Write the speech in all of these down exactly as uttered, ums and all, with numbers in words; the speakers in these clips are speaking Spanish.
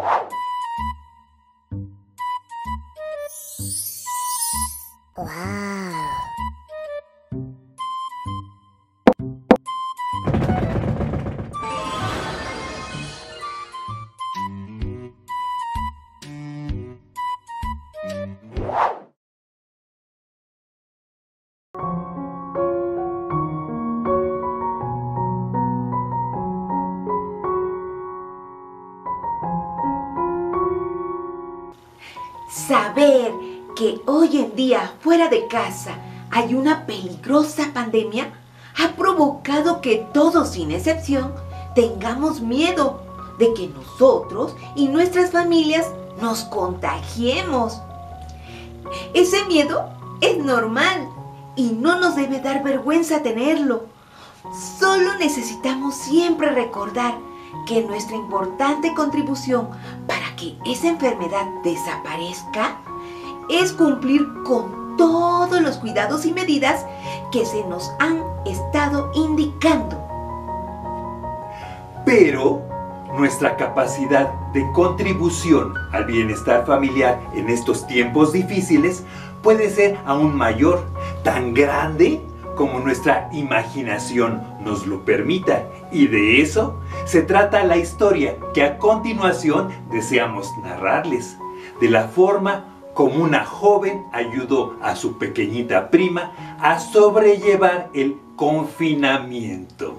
¡Wow! Saber que hoy en día fuera de casa hay una peligrosa pandemia ha provocado que todos sin excepción tengamos miedo de que nosotros y nuestras familias nos contagiemos. Ese miedo es normal y no nos debe dar vergüenza tenerlo. Solo necesitamos siempre recordar que nuestra importante contribución para que esa enfermedad desaparezca es cumplir con todos los cuidados y medidas que se nos han estado indicando. Pero nuestra capacidad de contribución al bienestar familiar en estos tiempos difíciles puede ser aún mayor, tan grande como nuestra imaginación nos lo permita. Y de eso se trata la historia que a continuación deseamos narrarles, de la forma como una joven ayudó a su pequeñita prima a sobrellevar el confinamiento.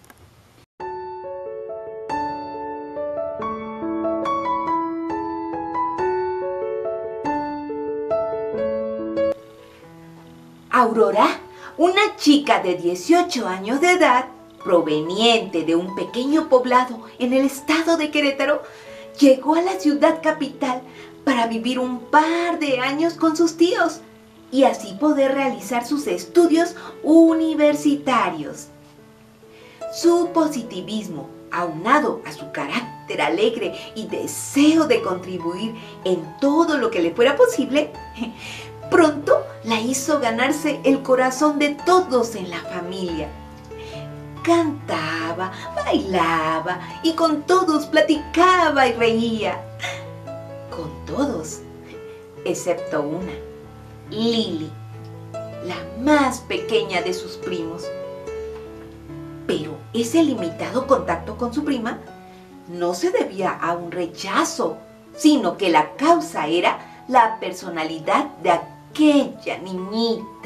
Aurora, una chica de dieciocho años de edad, proveniente de un pequeño poblado en el estado de Querétaro, llegó a la ciudad capital para vivir un par de años con sus tíos y así poder realizar sus estudios universitarios. Su positivismo, aunado a su carácter alegre y deseo de contribuir en todo lo que le fuera posible, pronto la hizo ganarse el corazón de todos en la familia. Cantaba, bailaba y con todos platicaba y reía. Con todos, excepto una, Lili, la más pequeña de sus primos. Pero ese limitado contacto con su prima no se debía a un rechazo, sino que la causa era la personalidad de aquella niñita.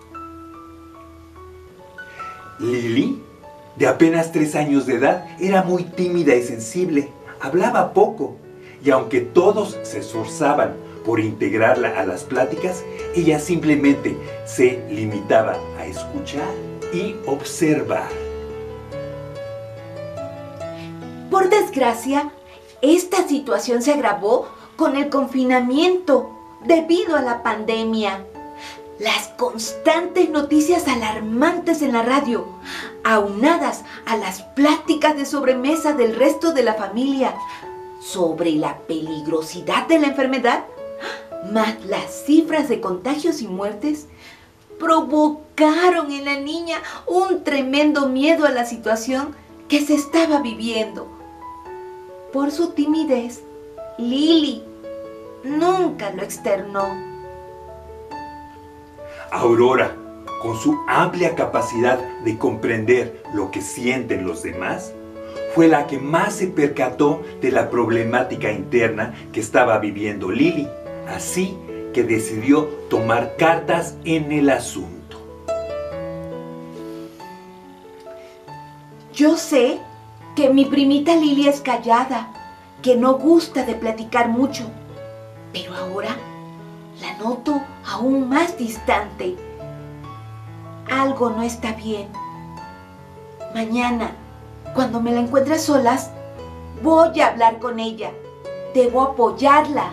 Lili, de apenas tres años de edad, era muy tímida y sensible, hablaba poco, y aunque todos se esforzaban por integrarla a las pláticas, ella simplemente se limitaba a escuchar y observar. Por desgracia, esta situación se agravó con el confinamiento debido a la pandemia. Las constantes noticias alarmantes en la radio, aunadas a las pláticas de sobremesa del resto de la familia sobre la peligrosidad de la enfermedad, más las cifras de contagios y muertes, provocaron en la niña un tremendo miedo a la situación que se estaba viviendo. Por su timidez, Lili nunca lo externó. Aurora, con su amplia capacidad de comprender lo que sienten los demás, fue la que más se percató de la problemática interna que estaba viviendo Lili, así que decidió tomar cartas en el asunto. Yo sé que mi primita Lili es callada, que no gusta de platicar mucho, pero ahora la noto aún más distante. Algo no está bien. Mañana, cuando me la encuentre a solas, voy a hablar con ella. Debo apoyarla.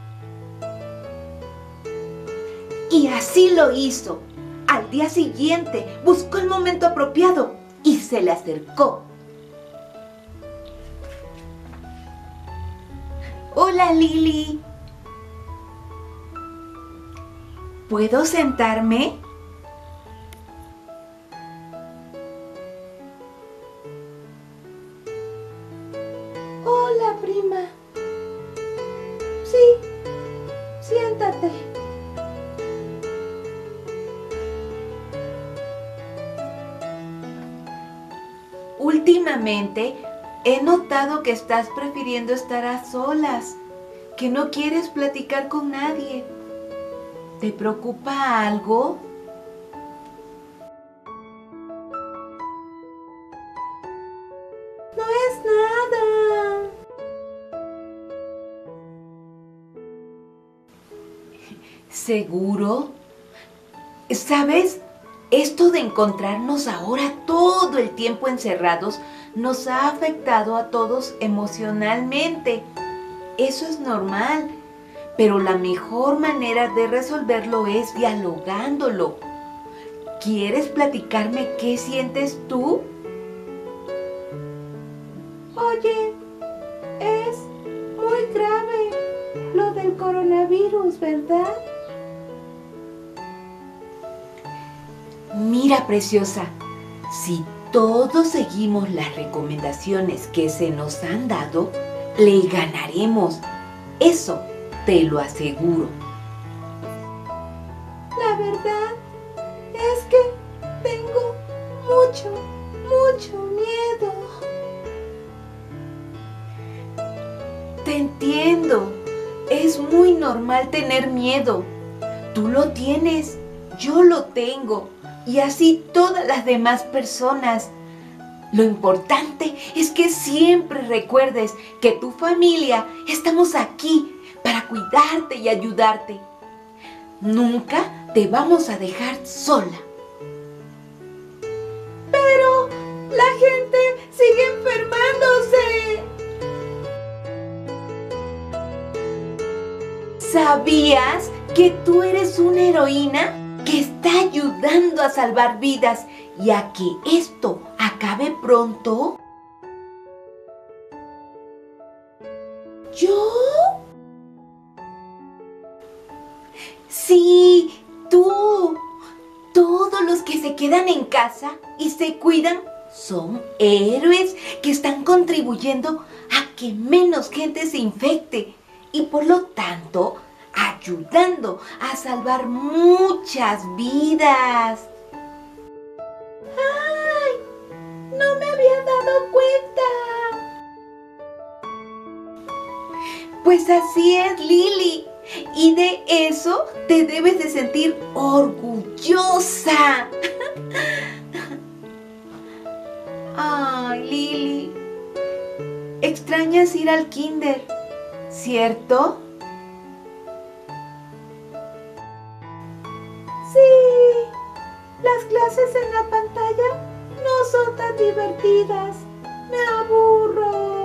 Y así lo hizo. Al día siguiente buscó el momento apropiado y se le acercó. Hola, Lili. ¿Puedo sentarme? Hola, prima. últimamente he notado que estás prefiriendo estar a solas, que no quieres platicar con nadie. ¿Te preocupa algo? No es nada. ¿Seguro? ¿Sabes? Esto de encontrarnos ahora todo el tiempo encerrados nos ha afectado a todos emocionalmente. Eso es normal, pero la mejor manera de resolverlo es dialogándolo. ¿Quieres platicarme qué sientes tú? Oye, es muy grave lo del coronavirus, ¿verdad? Mira, preciosa, si todos seguimos las recomendaciones que se nos han dado, le ganaremos. Eso te lo aseguro. La verdad es que tengo mucho, mucho miedo. Te entiendo. Es muy normal tener miedo. Tú lo tienes, yo lo tengo, y así todas las demás personas. Lo importante es que siempre recuerdes que tu familia estamos aquí para cuidarte y ayudarte. Nunca te vamos a dejar sola. Pero la gente sigue enfermándose. ¿Sabías que tú eres una heroína que está ayudando a salvar vidas y a que esto acabe pronto? ¿Yo? Sí, tú. Todos los que se quedan en casa y se cuidan son héroes que están contribuyendo a que menos gente se infecte y por lo tanto ayudando a salvar muchas vidas. ¡Ay! No me había dado cuenta. Pues así es, Lili. Y de eso te debes de sentir orgullosa. Ay, Lili. Extrañas ir al kinder, ¿cierto? Sí, las clases en la pantalla no son tan divertidas. Me aburro.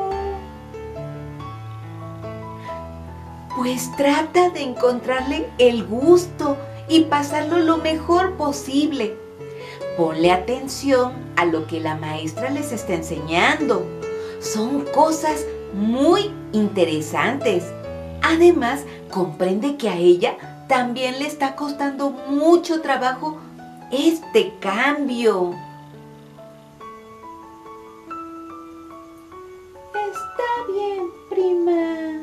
Pues trata de encontrarle el gusto y pasarlo lo mejor posible. Ponle atención a lo que la maestra les está enseñando. Son cosas muy interesantes. Además, comprende que a ella también le está costando mucho trabajo este cambio. Está bien, prima.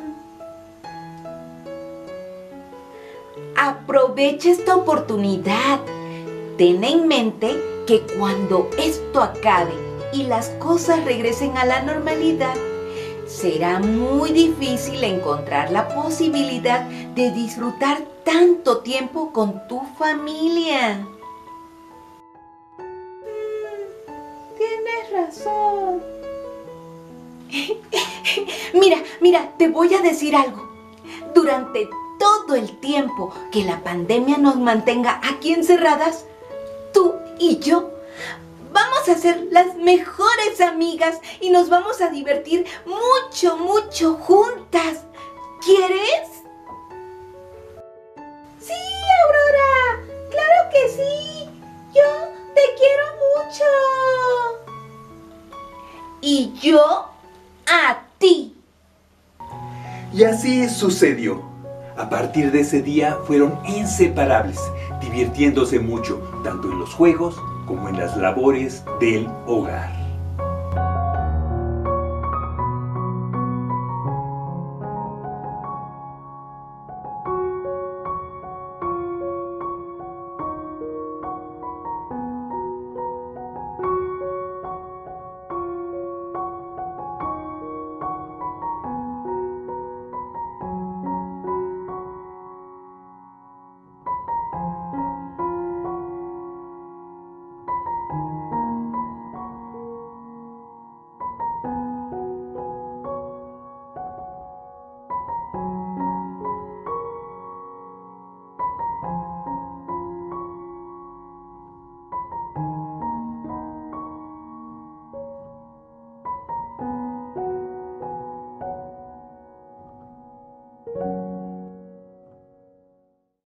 Aprovecha esta oportunidad. Ten en mente que cuando esto acabe y las cosas regresen a la normalidad, será muy difícil encontrar la posibilidad de disfrutar tanto tiempo con tu familia. Mm, tienes razón. Mira, mira, te voy a decir algo. Durante todo el tiempo que la pandemia nos mantenga aquí encerradas, tú y yo vamos a ser las mejores amigas y nos vamos a divertir mucho, mucho juntas. ¿Quieres? Sí, Aurora. Claro que sí. Yo te quiero mucho. Y yo a ti. Y así sucedió. A partir de ese día fueron inseparables, divirtiéndose mucho, tanto en los juegos como en las labores del hogar.